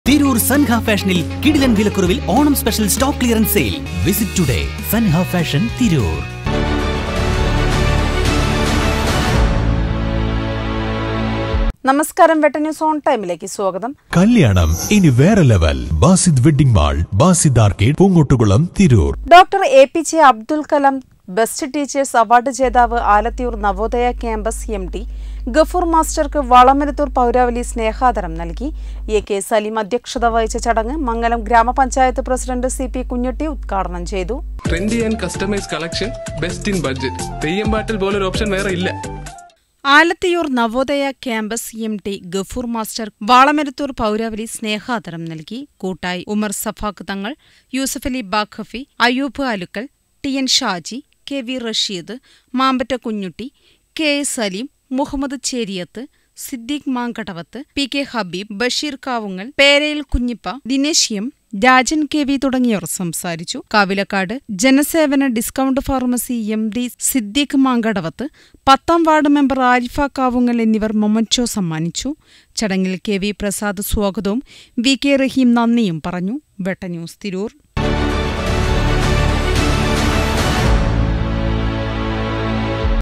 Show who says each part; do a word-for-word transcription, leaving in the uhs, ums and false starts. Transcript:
Speaker 1: തിരൂർ സൻഹ ഫാഷനിൽ കിടിലൻ വിലക്കുറവിൽ Onam special stock clearance sale. Visit today Sanha fashion Tirur.
Speaker 2: നമസ്കാരം, വെട്ട ന്യൂസ് ഓൺ ടൈമിലേക്ക് സ്വാഗതം.
Speaker 3: കല്യാണം ഇനി വേറെ level. Basid wedding mall, Basid arcade, Poongottukulam, Tirur.
Speaker 2: Doctor A P J Abdul Kalam best teachers award ജേതാവ് Alathiyur Navodaya campus M D Gafoor മാസ്റ്റർക്ക് വളമരുത്തൂർ പൗരാവലി സ്നേഹാദരം നൽകി. എ കെ സലീം അധ്യക്ഷത വഹിച്ച ചടങ്ങ് മംഗലം ഗ്രാമപഞ്ചായത്ത് പ്രസിഡന്റ് സി പി കുഞ്ഞുട്ടി ഉദ്ഘാടനം ചെയ്തു.
Speaker 4: Trendy and customise collection, best in budget. തെയ്യമ്പാട്ടിൽ പോലൊരു ഓപ്ഷൻ വേറെ ഇല്ല.
Speaker 2: Alathiyur Navodaya campus M T Gafoor master Valamaruthur പൗരാവലി സ്നേഹാദരം നൽകി. Koottayi Umar Safaq Thangal, Yusufali Baqavi, Ayub Alukkal, T N Shaji, K V Rasheed, Mambatta Kunjutty, K A Saleem, Muhammad Cheriyath, Siddique Mankadavath, P K Habeeb, Basheer Kavungal, Perayil Kunjippa, Dinesh M, Rajan K V തുടങ്ങിയവർ സംസാരിച്ചു. കാവിലക്കാട് ജനസേവന discount pharmacy M D Siddique Mankadavath, പത്താം വാർഡ് മെമ്പർ ആരിഫ കാവുങ്ങൽ എന്നിവർ മൊമന്റോ സമ്മാനിച്ചു. ചടങ്ങിൽ കെ വി പ്രസാദ് സ്വാഗതവും വി കെ റഹീം നന്ദിയും പറഞ്ഞു. വെട്ട ന്യൂസ് തിരൂർ.